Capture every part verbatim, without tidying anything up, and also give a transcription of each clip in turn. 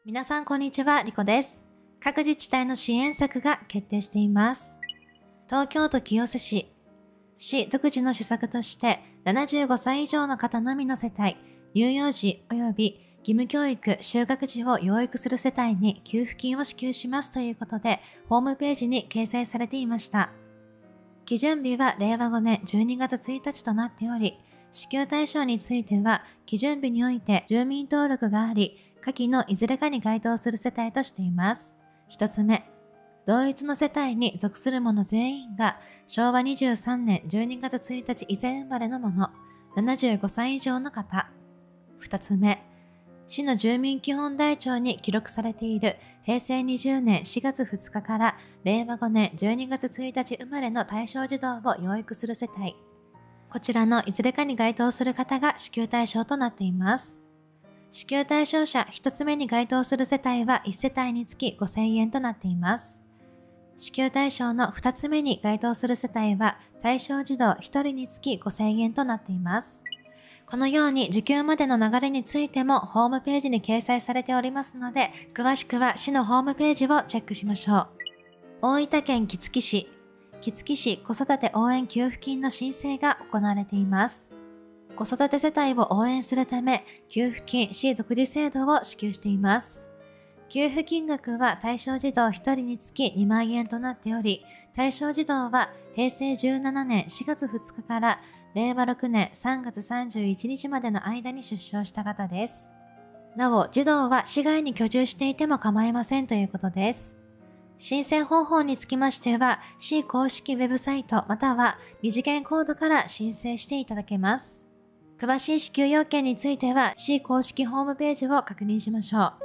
皆さんこんにちは、リコです。各自治体の支援策が決定しています。東京都清瀬市、市独自の施策として、ななじゅうごさい以上の方のみの世帯、乳幼児及び義務教育、就学時を養育する世帯に給付金を支給しますということで、ホームページに掲載されていました。基準日はれいわごねんじゅうにがつついたちとなっており、支給対象については、基準日において住民登録があり、下記のいずれかに該当する世帯としています。一つ目、同一の世帯に属する者全員が、しょうわにじゅうさんねんじゅうにがつついたち以前生まれの者、ななじゅうごさい以上の方。二つ目、市の住民基本台帳に記録されているへいせいにじゅうねんしがつふつかかられいわごねんじゅうにがつついたち生まれの対象児童を養育する世帯。こちらのいずれかに該当する方が支給対象となっています。支給対象者一つ目に該当する世帯はいち世帯につきごせんえんとなっています。支給対象の二つ目に該当する世帯は対象児童ひとりにつきごせんえんとなっています。このように受給までの流れについてもホームページに掲載されておりますので、詳しくは市のホームページをチェックしましょう。大分県杵築市、杵築市子育て応援給付金の申請が行われています。子育て世帯を応援するため、給付金市独自制度を支給しています。給付金額は対象児童ひとりにつきにまんえんとなっており、対象児童はへいせいじゅうななねんしがつふつかかられいわろくねんさんがつさんじゅういちにちまでの間に出生した方です。なお、児童は市外に居住していても構いませんということです。申請方法につきましては、市公式ウェブサイトまたは二次元コードから申請していただけます。詳しい支給要件については、市公式ホームページを確認しましょう。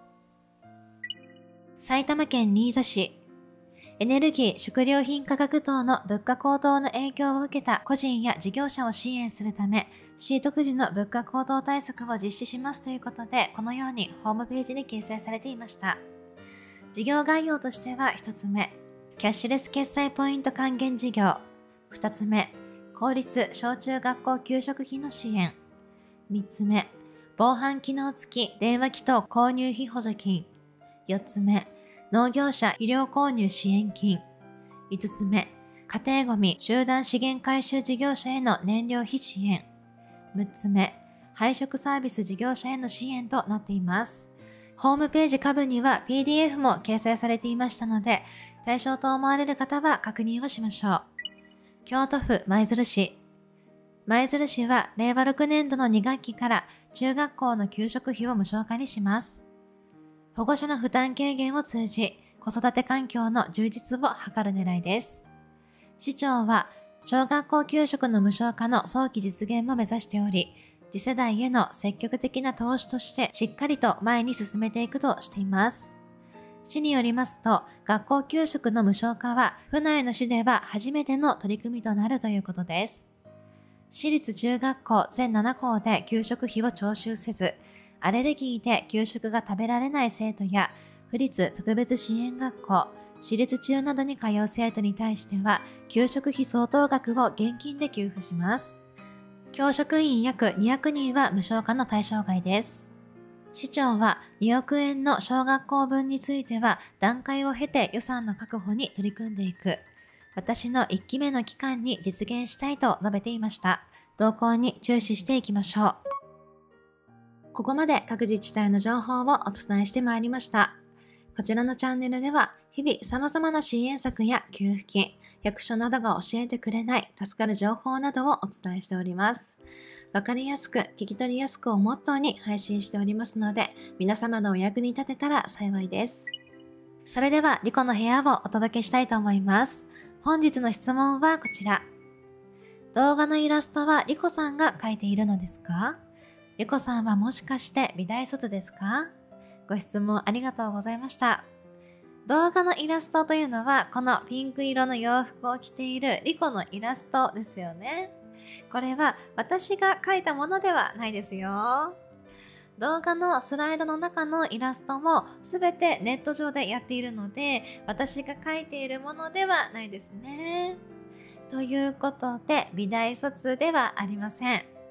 埼玉県新座市、エネルギー・食料品価格等の物価高騰の影響を受けた個人や事業者を支援するため、市独自の物価高騰対策を実施しますということで、このようにホームページに掲載されていました。事業概要としては一つ目、キャッシュレス決済ポイント還元事業。二つ目、公立小中学校給食費の支援。三つ目、防犯機能付き電話機等購入費補助金。四つ目、農業者肥料購入支援金。五つ目、家庭ごみ集団資源回収事業者への燃料費支援。六つ目、配食サービス事業者への支援となっています。ホームページ下部には ピーディーエフ も掲載されていましたので、対象と思われる方は確認をしましょう。京都府舞鶴市。舞鶴市はれいわろくねんどのに学期から中学校の給食費を無償化にします。保護者の負担軽減を通じ、子育て環境の充実を図る狙いです。市長は、小学校給食の無償化の早期実現も目指しており、次世代への積極的な投資としてしっかりと前に進めていくとしています。市によりますと、学校給食の無償化は、府内の市では初めての取り組みとなるということです。市立中学校全ななこうで給食費を徴収せず、アレルギーで給食が食べられない生徒や、府立特別支援学校、私立中などに通う生徒に対しては、給食費相当額を現金で給付します。教職員約にひゃくにんは無償化の対象外です。市長はにおくえんの小学校分については段階を経て予算の確保に取り組んでいく。私のいっきめの期間に実現したいと述べていました。動向に注視していきましょう。ここまで各自治体の情報をお伝えしてまいりました。こちらのチャンネルでは日々様々な支援策や給付金、役所などが教えてくれない助かる情報などをお伝えしております。わかりやすく聞き取りやすくをモットーに配信しておりますので、皆様のお役に立てたら幸いです。それではリコの部屋をお届けしたいと思います。本日の質問はこちら。動画のイラストはリコさんが描いているのですか？リコさんはもしかして美大卒ですか？ご質問ありがとうございました。動画のイラストというのはこのピンク色の洋服を着ているリコのイラストですよね。これは私が描いたものではないですよ。動画のスライドの中のイラストもすべてネット上でやっているので、私が描いているものではないですね。ということで美大卒ではありません。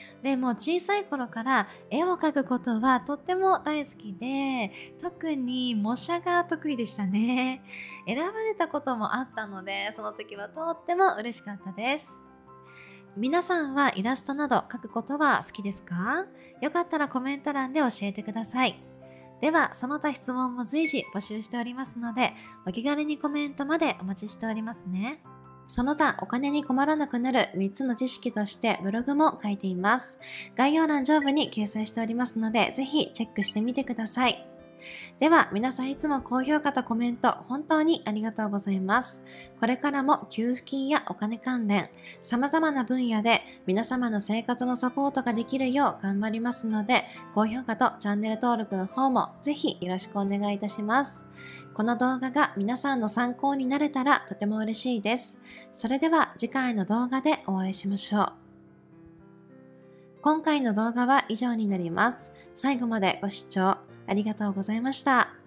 でも小さい頃から絵を描くことはとっても大好きで、特に模写が得意でしたね。選ばれたこともあったので、その時はとっても嬉しかったです。皆さんはイラストなど描くことは好きですか？よかったらコメント欄で教えてください。では、その他質問も随時募集しておりますので、お気軽にコメントまでお待ちしておりますね。その他、お金に困らなくなるみっつの知識としてブログも書いています。概要欄上部に掲載しておりますので、ぜひチェックしてみてください。では、皆さんいつも高評価とコメント本当にありがとうございます。これからも給付金やお金関連、様々な分野で皆様の生活のサポートができるよう頑張りますので、高評価とチャンネル登録の方もぜひよろしくお願いいたします。この動画が皆さんの参考になれたらとても嬉しいです。それでは次回の動画でお会いしましょう。今回の動画は以上になります。最後までご視聴ありがとうございました。